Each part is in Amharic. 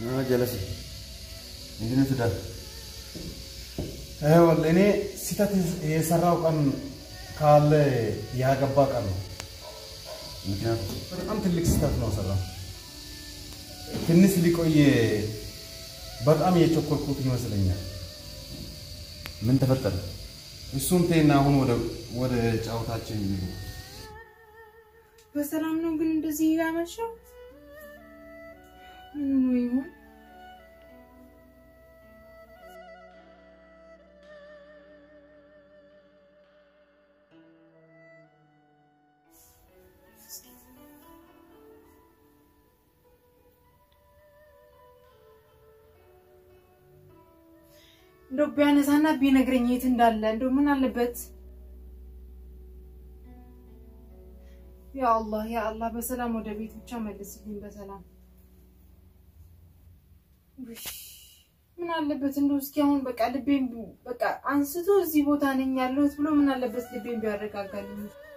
جلسي عندنا سودان والله إني ستة يسرعوا كان قال يا جبا كانوا يمكن أنت اللي ستة نوصلهم الناس اللي كوي بدأم يشوفوا كوتي مثلاً من تفتر السنتين ناهم وده جاوتاتشين በሰላም ነው ግን እንደዚህ ያመሸው ምን ይሁን እንደው ቢያነሳና ቢነግረኝ የት እንዳለ እንደው ምን አለበት يا الله بسلام ወደ ቤት ብቻ መልስልኝ በሰላም ምን አለበት እንደው እስኪ አሁን በቃ ልቤን በቃ አንስቶ እዚህ ቦታ ነኝ ያለሁት ብሎ ምን አለበት ልቤን ቢያረጋጋልኝ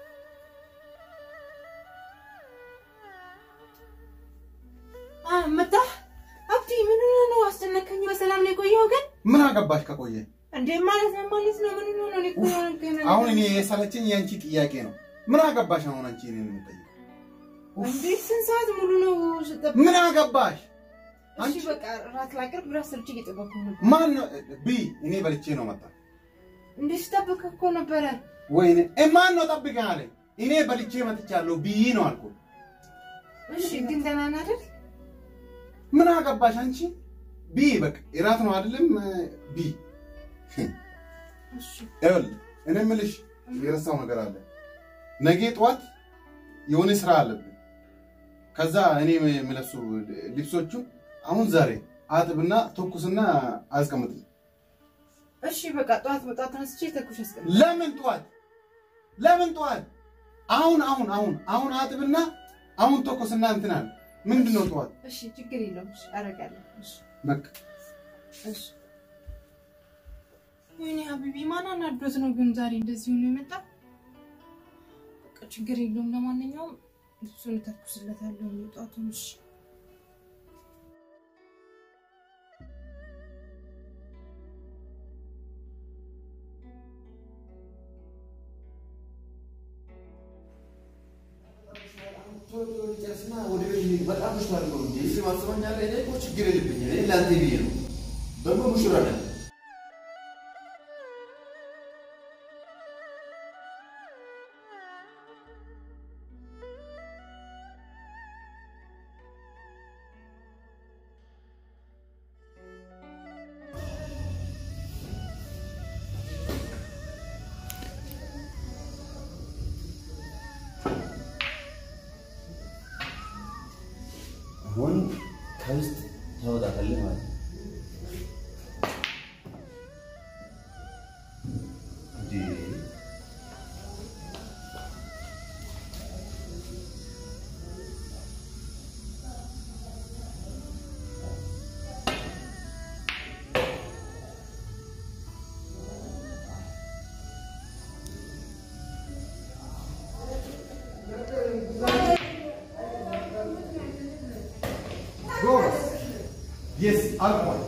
መጣ አብዲ ምን ነው አስተነከኝ በሰላም ላይ ቆየው ግን ምን አገባሽ ከቆየ እንዴ ማለት ነው ምን ነው ነው አሁን እኔ የሰለችኝ ያንቺ ጥያቄ ነው ምን አገባሽ አሁን አንቺ እኔን የምትጠይቅ እንዴ ስንት ሙሉ ነው ስጠብቅ ምን አገባሽ አንቺ በቃ ራት ላቅርብ ድረስ ስልጭ እየጠበቅኩ ነው ማን ቢ እኔ በልቼ ነው መጣ እንዴ ስጠብቅ እኮ ነበረ ወይኔ ማን ነው ጠብቀኝ አለ እኔ በልቼ መጥቻለሁ ቢ ነው አልኩ እሺ ግን ደህና ነህ አይደል ምን አገባሽ አንቺ ቢ በቃ እራት ነው አይደለም ቢ እሺ እኔ ምልሽ የረሳው ነገር አለ ነገ ጧት የሆነ ስራ አለብኝ ከዛ እኔ መለሱ ልብሶቹ አሁን ዛሬ አጥብና ተኩስና አስቀምጥ እሺ በቃ ጧት ወጣት ተነስቼ ተኩስ አስቀምጥ ለምን ጧት አሁን አጥብና አሁን ተኩስና እንትናል ምንድነው ጧት እሺ ችግር የለውም እሺ አረጋለሁ እሺ በቃ እሺ ወይኔ ሀቢቢ ማን አናዶት ነው ግን ዛሬ እንደዚህ ሆኖ የመጣ ችግር የለውም ለማንኛውም እሱን ተኩስለታለሁ ወጣቱንሽ ጀስና ወደ ቤት በጣም ምሽቷል ነው እንዴ እዚህ ማስበኛለ እኔ እኮ ችግር የለብኝ እኔ ላንተ ብዬ ነው ደግሞ ሙሽራ ነኝ هون كاست هذا خليه معي دي Yes, alcohol.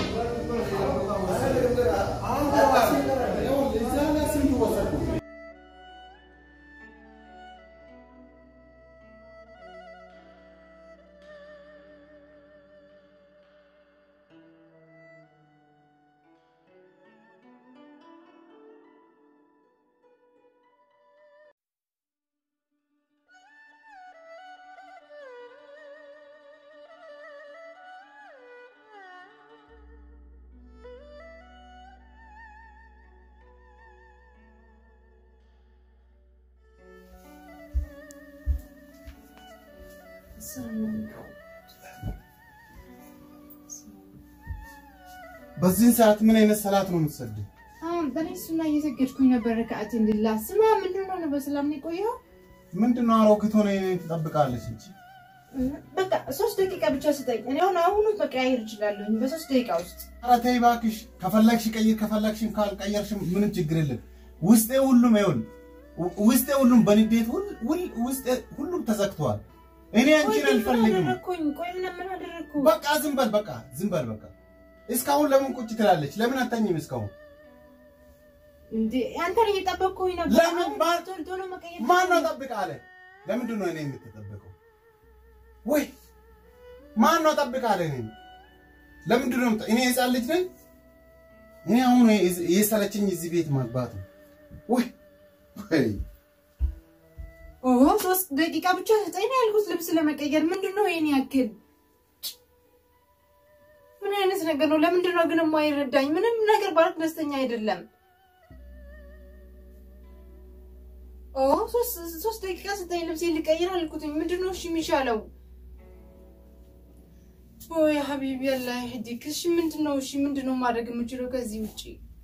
በዚህ ሰዓት ምን አይነት ሰላት ነው የምትሰግድ? በኔሱና እየሰገድኩኝ ነበር ረካዓት እንድላ ስማ ምንድነው ነው በሰላም ነው ቆየው ምንድነው አሮግቶ ነው ተጠብቃለች እንጂ በቃ 3 ደቂቃ ብቻ ስጠኝ እኔ አሁን መቀያየር እችላለሁ በ3 ደቂቃ ውስጥ ኧረ ተይ እባክሽ ከፈለግሽ ቀይር ከፈለግሽም ካልቀየርሽ ምንም ችግር የለም ውስጤ ሁሉም በንዴት ውስጤ ሁሉም ተዘግቷል እኔ አንቺን አልፈልግም ቆይ ምን አደረኩ በቃ ዝም በል በቃ እስካሁን ለምን ቁጭ ትላለች ለምን አታኝም እስካሁን እንዴ አንተን እየጠበቅኩኝ ነበር ለምን ቶሎ መቀየር ማን ነው ጠብቅ አለ ለምንድን ነው እኔ የምትጠብቀው ወይ ማን ነው ጠብቅ አለ ለምንድን ነው እኔ ህፃን ልጅ ነኝ እኔ አሁን የሰለቸኝ እዚህ ቤት መግባት ነው ወይ 3 ደቂቃ ብቻ ተጠይና ያልኩት ልብስ ለመቀየር ምንድነው የኔ ያክል ምን አይነት ነገር ነው ለምንድነው ግን የማይረዳኝ ምንም ነገር ባልክ ደስተኛ አይደለም 3 ደቂቃ ተጠይና ልብስ ልቀይር አልኩት ምንድነው እሺ የሚሻለው ወይ ሐቢቢ አላህ ይህዲክ እሺ ምንድነው ማድረግ የምችለው ከዚህ ውጪ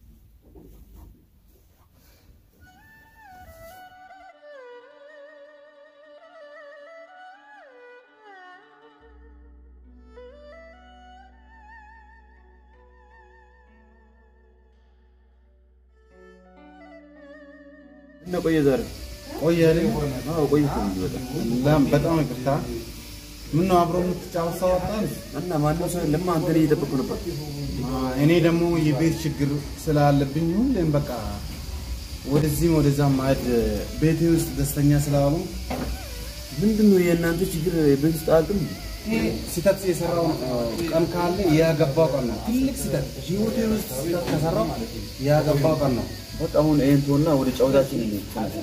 እና ቆየዛሬ ቆየልኝ ቆይኩ በጣም ይቅርታ ምን ነው አብሮ የምትጫወተው አጣን እና ማነው ሰው ለማ አንተን እየጠበቁ ነበር እኔ ደግሞ የቤት ችግር ስላለብኝ ሁሌም በቃ ወደዛ ማድ ቤቴ ውስጥ ደስተኛ ስላሉ ምንድነው የእናንተ ችግር ቤት ውስጥ አልጥም ሲታጥ የሰራው ቀን ካለ ያገባው ቀን ነው ትልቅ ሲታጥ ህይወቴ ውስጥ ተሰራው ማለት ነው ያገባው ቀን ነው በቃ አሁን ኤንቶና ወደ ጫውታችን እንጨናለን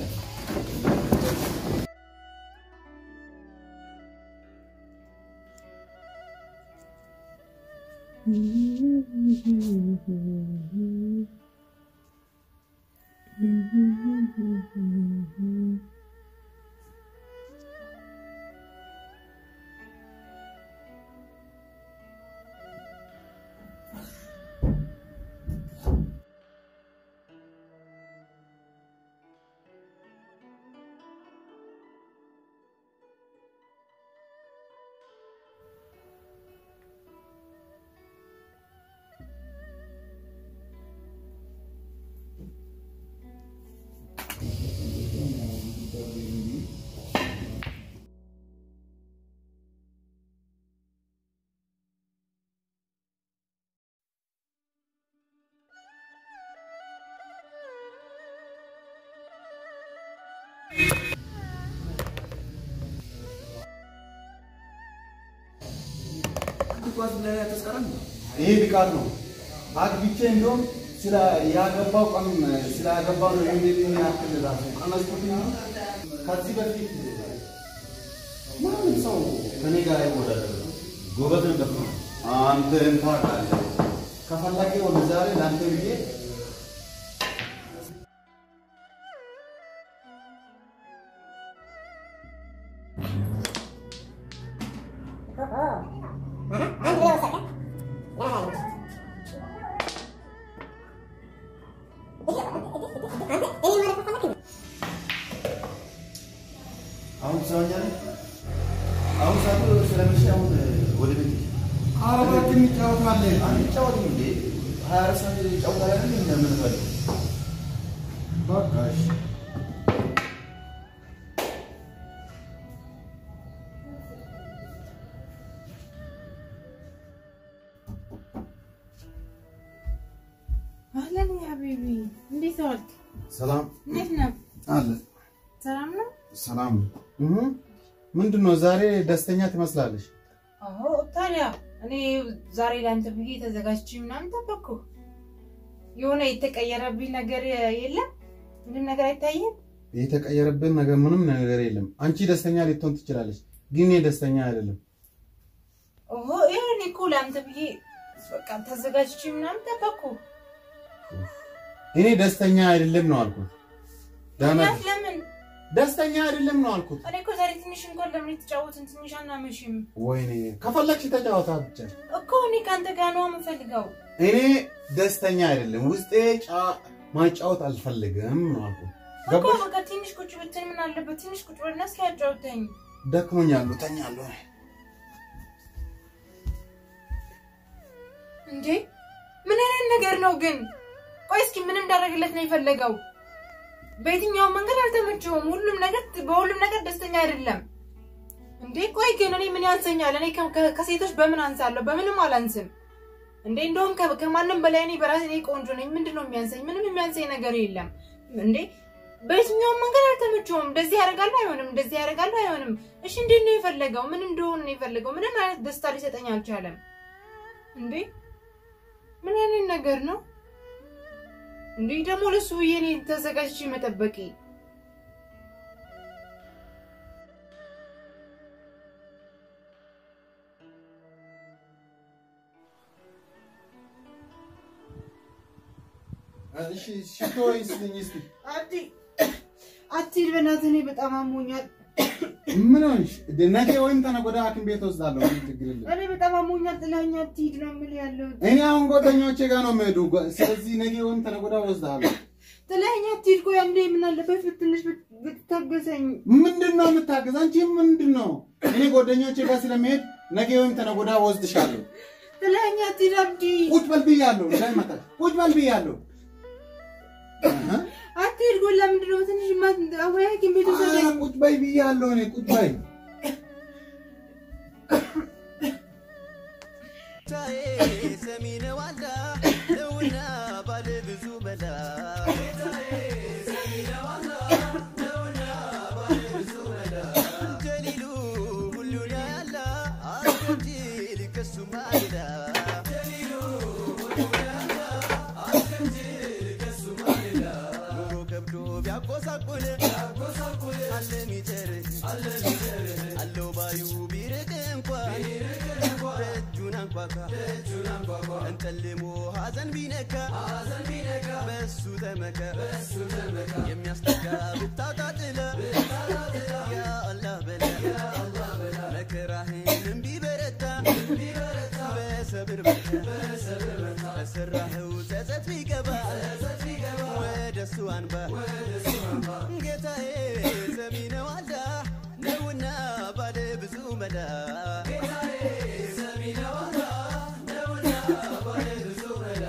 ይሄ ቢቃት ነው አግብቼ እንደውም ስለ ያገባው ቀን ስለ ያገባው ነው የሚልኝ ያክል ራሱ ቀነስኩት ከዚህ በፊት ማንም ሰው ከኔ ጋር አይወዳደር ጎበዝ ነበር አንተ እንታውቃለህ ከፈለገ ወደ ዛሬ ላንተ ብዬ አሁን ሳቱ ስለምሻው ወደ ቤት አረባት የሚጫወታለህ አንጫወት እንዴ 24 ሰዓት ይጫወታል እንዴ ምን ፈልግ በቃ እሺ አህለን ያ ሀቢቢ እንዴት ዋልክ ሰላም እንዴት ነህ አለ ሰላም ነው ሰላም ምንድነው ዛሬ ደስተኛ ትመስላለሽ አዎ ታዲያ እኔ ዛሬ ላንተ ብዬ ተዘጋጅቼ ምናምን ተበኩ የሆነ የተቀየረብኝ ነገር የለም ምንም ነገር አይታየም የተቀየረብኝ ነገር ምንም ነገር የለም አንቺ ደስተኛ ልትሆን ትችላለሽ ግን እኔ ደስተኛ አይደለም ይሄኔ እኮ ላንተ ብዬ በቃ ተዘጋጅቼ ምናምን ተበኩ እኔ ደስተኛ አይደለም ነው አልኩት ለምን ደስተኛ አይደለም ነው አልኩት እኔ እኮ ዛሬ ትንሽ እንኳን ለምን ተጫወትን ትንሽ አናመሽም ወይኔ ከፈለግሽ ተጫወታ ብቻ እኮ እኔ ካንተ ጋር ነው የምፈልገው እኔ ደስተኛ አይደለም ውስጤ ማጫወት አልፈልግም ነው አልኩት እኮ በቃ ትንሽ ቁጭ ብትን ምን አለበት ትንሽ ቁጭ ብለና እስኪ አጫውተኝ ደክሞኛል ተኛለሁ እንዴ ምን አይነት ነገር ነው ግን ቆይ እስኪ ምን እንዳደረግለት ነው የፈለገው በየትኛው መንገድ አልተመቸውም በሁሉም ነገር ደስተኛ አይደለም እንዴ ቆይ ግን እኔ ምን ያንሰኛል እኔ ከሴቶች በምን አንሳለሁ በምንም አላንስም እንዴ እንደውም ከማንም በላይ እኔ በራሴ ላይ ቆንጆ ነኝ ምንድነው የሚያንሰኝ ምንም የሚያንሰኝ ነገር የለም እንዴ በየትኛውም መንገድ አልተመቸውም እንደዚህ ያደርጋል አይሆንም እንደዚህ ያደርጋል አይሆንም እሺ እንዴት ነው የፈለገው ምን እንደሆነ ነው የፈለገው ምንም አይነት ደስታ ሊሰጠኝ አልቻለም እንዴ ምን አይነት ነገር ነው እንዴ ደግሞ ለሱ የኔ ተዘጋጅቼ መጠበቂ እሺ ሽቶይስ ነኝስ አትሂድ በእናትህ እኔ በጣም አሞኛል ምን ሆንሽ ነገ ወይም ተነጎዳ ሐኪም ቤት ወስዳለሁ ችግር የለም እኔ በጣም አሞኛል ጥላኛ አትሂድ ነው የምልህ ያለው እኔ አሁን ጓደኞቼ ጋር ነው የምሄዱ ስለዚህ ነገ ወይም ተነጎዳ ወስዳለሁ ጥላኛ አትሂድ ቆይ አንዴ ምን አለበት ትንሽ ብትታገሰኝ ምንድነው የምታገዝ አንቺ ምንድነው እኔ ጓደኞቼ ጋር ስለምሄድ ነገ ወይም ተነጎዳ ወስድሻለሁ ጥላኛ አትሂድ አብዲ ቁጭ በል ብያለሁ እንዳይመጣ ቁጭ በል ብያለሁ አትሂድ ጎላ ምንድነው ትንሽ አወያ ሐኪም ቤት ወሰደኝ ቁጭ በይ ብያለሁ እኔ ቁጭ በይ ታዬ ሰሚነው አላ ነውና ባለ ብዙ መላ ታዬ ሰሚነው አላ ነውና ባለ ብዙ መላ ጀሊሉ ሁሉ ያላ አስከጅል ከሱ ማይላ ጀሊሉ ሁሉ ያላ አስከጅል ከሱ ማይላ ኑሮ ከብዶ ቢያቆሳቁል አለሚተር አለው ባዩ ቢርቅ እንኳን ደጁን አንኳኳ እንጠልሞ ሐዘን ቢነካ በሱ ተመካ የሚያስተጋ ብታጣጥለ ያ አላህ በላ መከራህንም ቢበረታ በሰብር በሰራኸው ጸጸት ቢገባ ወደሱ አንባ ጌታዬ ሰሚ ነው አላ ነውና ባለ ብዙ መላ ጌታዬ ሰሚ ነው አላ ነውና ባለ ብዙ መላ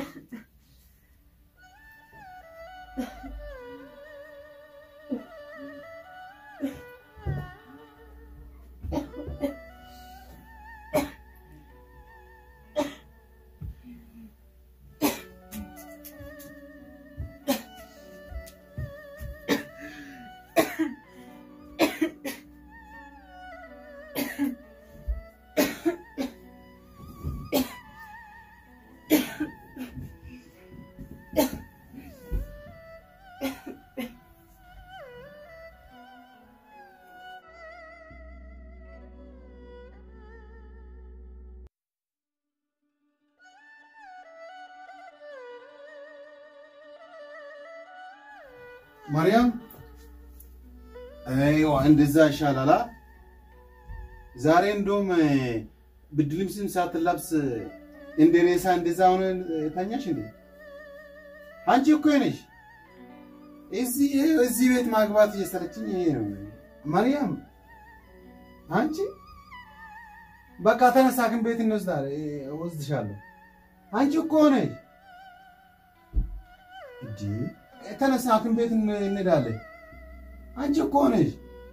ማርያም አይዋ እንደዛ ይሻላላ ዛሬ እንደውም ብድልምስም ሳትለብስ እንደሬሳ እንደዛ ሆነ ታኛሽ እንዴ አንቺ እኮ ነሽ እዚህ ቤት ማግባት እየሰረችኝ ይሄ ነው ማርያም አንቺ በቃ ተነሳክን ቤት ወስድሻለሁ አንቺ እኮ ነሽ እንዴ ተነሳክን ቤት እንሄዳለን አንቺ እኮ ነሽ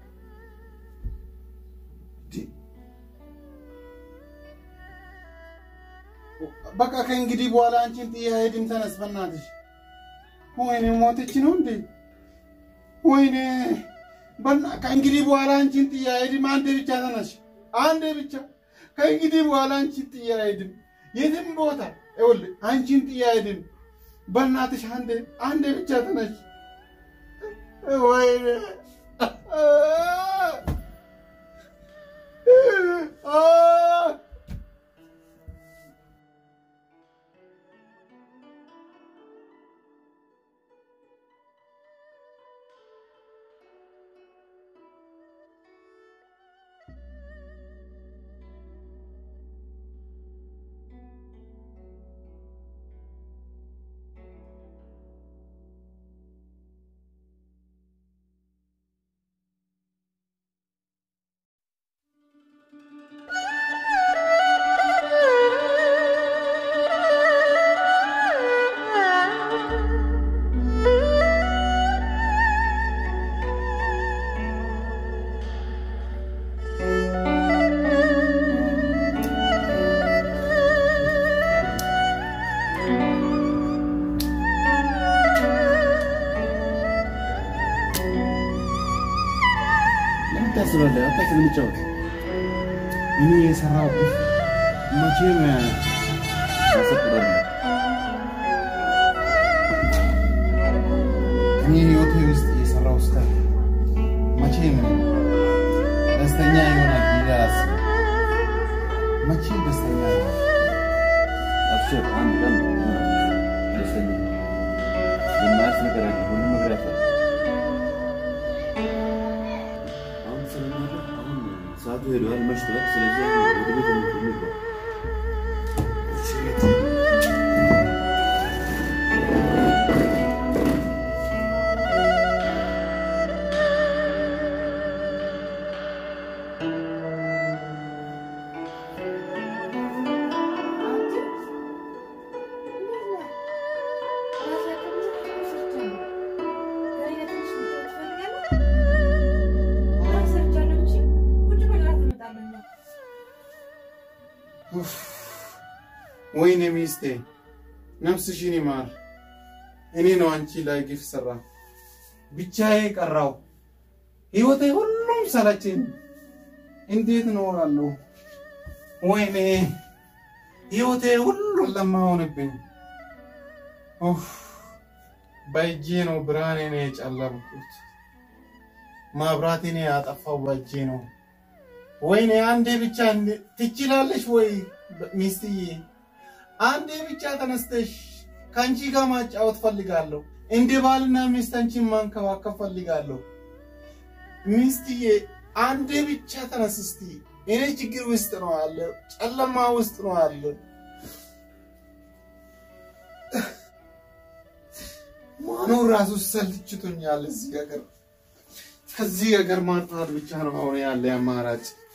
በቃ ከእንግዲህ በኋላ አንቺን ጥያሄድም ተነስ በእናትሽ ወይኔ ሞተች ነው እንዴ ወይኔ ከእንግዲህ በኋላ አንቺን ጥያሄድም አንዴ ብቻ ተነሽ አንዴ ብቻ ከእንግዲህ በኋላ አንቺን ጥያሄድም የትም ቦታ ይኸውልህ አንቺን ጥያሄድም በእናትሽ አንዴ ብቻ ተነሽ ወይኔ ታስባለህ? አታስብም ጫወት እኔ የሰራሁት መቼም አሰጥቷል እኔ ህይወቴ ውስጥ የሰራሁት ስራ መቼም ደስተኛ ይሆናል ቢላስ መቼም ደስተኛ ነው አብሽር አንድ ቀን ደስተኛ የማያስ ነገር አለ ሁሉም ነገር ያፈ አሁን ስለማለ አሁን ሰዓቱ ሄዷል መሽቷል ስለዚህ ወደ ቤት እንግባ ወይኔ ሚስቴ ነፍስሽን ይማር እኔ ነው አንቺ ላይ ግፍ ሰራ ብቻዬ ቀራው ህይወቴ ሁሉም ሰለቸኝ እንዴት እኖራለሁ ወይኔ ህይወቴ ሁሉ ለማሆንብኝ በእጄ ነው ብርሃኔ ነው የጨለምኩት ማብራቴ ነው ያጠፋው በእጄ ነው ወይኔ አንዴ ብቻ ትችላለሽ ወይ ሚስትዬ አንዴ ብቻ ተነስተሽ ካንቺ ጋር ማጫወት ፈልጋለሁ እንደ ባልና ሚስት አንቺን ማንከባከብ ፈልጋለሁ ሚስትዬ አንዴ ብቻ ተነስስቲ እኔ ችግር ውስጥ ነው ያለው ጨለማ ውስጥ ነው ያለው ማኖር ራሱ ሰልችቶኛል እዚህ ሀገር ከዚህ ሀገር ማጥፋት ብቻ ነው አሁን ያለ አማራጭ